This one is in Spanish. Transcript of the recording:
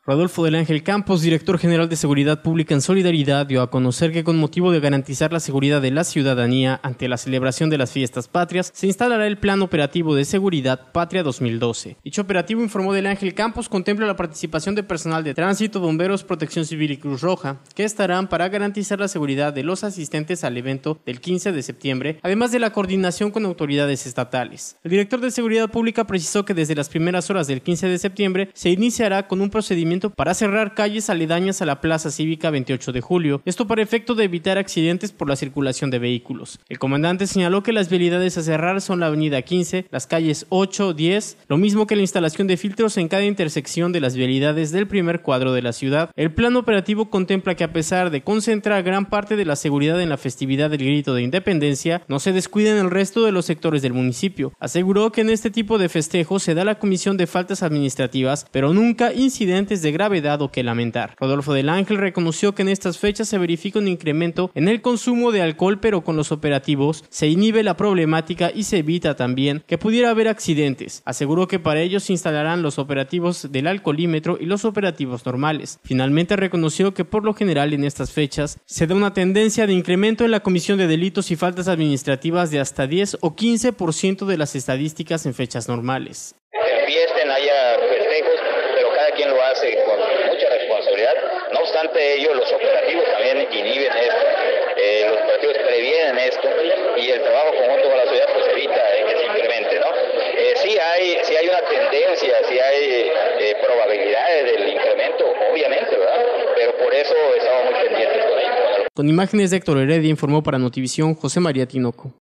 Rodolfo del Ángel Campos, director general de Seguridad Pública en Solidaridad, dio a conocer que con motivo de garantizar la seguridad de la ciudadanía ante la celebración de las fiestas patrias, se instalará el Plan Operativo de Seguridad Patria 2012. Dicho operativo, informó del Ángel Campos, contempla la participación de personal de tránsito, bomberos, protección civil y Cruz Roja, que estarán para garantizar la seguridad de los asistentes al evento del 15 de septiembre, además de la coordinación con autoridades estatales. El director de Seguridad Pública precisó que desde las primeras horas del 15 de septiembre se iniciará con un procedimiento para cerrar calles aledañas a la Plaza Cívica 28 de julio, esto para efecto de evitar accidentes por la circulación de vehículos. El comandante señaló que las vialidades a cerrar son la avenida 15, las calles 8, 10, lo mismo que la instalación de filtros en cada intersección de las vialidades del primer cuadro de la ciudad. El plan operativo contempla que a pesar de concentrar gran parte de la seguridad en la festividad del Grito de Independencia, no se descuiden el resto de los sectores del municipio. Aseguró que en este tipo de festejos se da la comisión de faltas administrativas, pero nunca incidentes de gravedad o que lamentar. Rodolfo del Ángel reconoció que en estas fechas se verifica un incremento en el consumo de alcohol, pero con los operativos se inhibe la problemática y se evita también que pudiera haber accidentes. Aseguró que para ello se instalarán los operativos del alcoholímetro y los operativos normales. Finalmente reconoció que por lo general en estas fechas se da una tendencia de incremento en la comisión de delitos y faltas administrativas de hasta 10 o 15% de las estadísticas en fechas normales. Haya festejos, pero cada quien lo hace con mucha responsabilidad. No obstante ello, los operativos también inhiben esto, los operativos previenen esto y el trabajo conjunto con la sociedad pues evita que se incremente, ¿no? Sí hay una tendencia, sí hay probabilidades del incremento, obviamente, ¿verdad? Pero por eso estamos muy pendientes con ello. Con imágenes de Héctor Heredia, informó para Notivisión José María Tinoco.